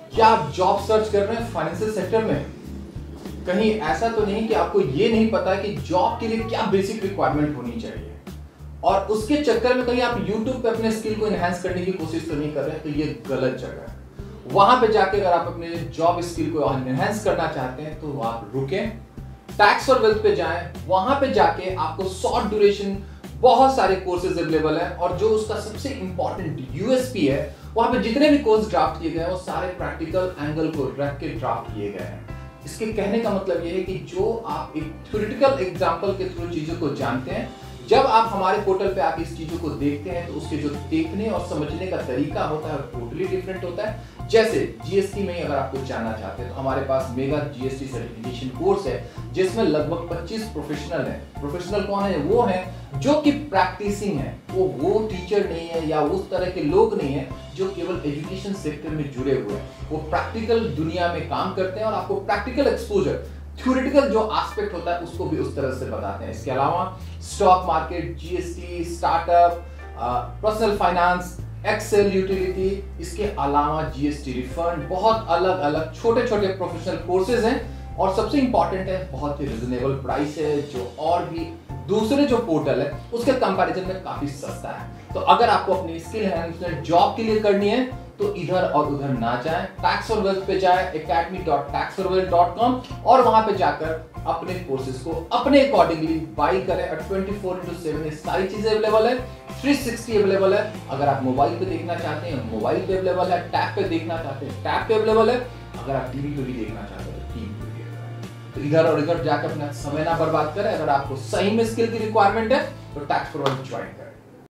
क्या आप job search कर रहे हैं फाइनेंशियल सेक्टर में? कहीं ऐसा तो नहीं कि आपको ये नहीं पता कि जॉब के लिए क्या बेसिक रिक्वायरमेंट होनी चाहिए और उसके चक्कर में कहीं आप YouTube पे अपने स्किल को एनहांस करने की कोशिश तो नहीं कर रहे हैं, तो ये गलत जगह है। वहां पे जाके अगर आप अपने जॉब स्किल को एनहांस करना चाहते हैं तो आप रुकें, टैक्स फॉर वेल्थ पे जाएं, वहां पे जाके आपको शॉर्ट ड्यूरेशन बहुत सारे कोर्सेज अवेलेबल हैं और जो उसका सबसे इंपॉर्टेंट यूएसपी है, वहां पे जितने भी कोर्स ड्राफ्ट किए गए हैं वो सारे प्रैक्टिकल एंगल को रख के ड्राफ्ट किए गए हैं। इसके कहने का मतलब ये है कि जो आप एक थ्योरेटिकल एग्जांपल के थ्रू चीजों को जानते हैं, जब आप हमारे पोर्टल पे आके इस चीजों को देखते हैं तो उसके जो देखने और समझने का तरीका होता है टोटली डिफरेंट होता है। जैसे जीएसटी में अगर आप कुछ जानना चाहते हैं तो हमारे पास मेगा जीएसटी सर्टिफिकेशन कोर्स है जिसमें लगभग 25 प्रोफेशनल हैं। प्रोफेशनल कौन है? वो हैं जो कि प्रैक्टिसिंग है, वो टीचर नहीं है या उस तरह के लोग नहीं है जो केवल एजुकेशन सेक्टर में जुड़े हुए हैं। वो प्रैक्टिकल दुनिया में काम करते हैं और आपको प्रैक्टिकल एक्सपोजर, थ्योरेटिकल जो एस्पेक्ट होता है उसको भी उस तरह से बताते हैं। इसके अलावा stock market, GST, startup, personal finance, excel utility, इसके अलावा जीएसटी रिफंड, बहुत अलग अलग छोटे छोटे प्रोफेशनल कोर्सेज हैं और सबसे इंपॉर्टेंट है बहुत ही रिजनेबल प्राइस है जो और भी दूसरे जो पोर्टल है उसके कंपैरिजन में काफी सस्ता है। तो अगर आपको अपनी स्किल एनहांसमेंट जॉब के लिए करनी है तो इधर और उधर ना जाएं, टैक्स फॉर वेल्थ पे जाएं, academy.taxforwealth.com और वहां पे जाकर अपने कोर्सेज को अपने अकॉर्डिंगली बाई करें। 24/7 ये सारी चीजें अवेलेबल है, 360 अवेलेबल है। अगर आप मोबाइल पे देखना चाहते हैं मोबाइल पे अवेलेबल है, टैब पे देखना चाहते हैं टैब पे अवेलेबल है, अगर आप टीवी पे भी देखना चाहते हैं तो टीवी पे भी अवेलेबल है। तो इधर और इधर जाकर अपना समय ना बर्बाद करें। अगर आपको सही में स्किल की रिक्वायरमेंट है तो टैक्स फॉर वेल्थ ज्वाइन करें।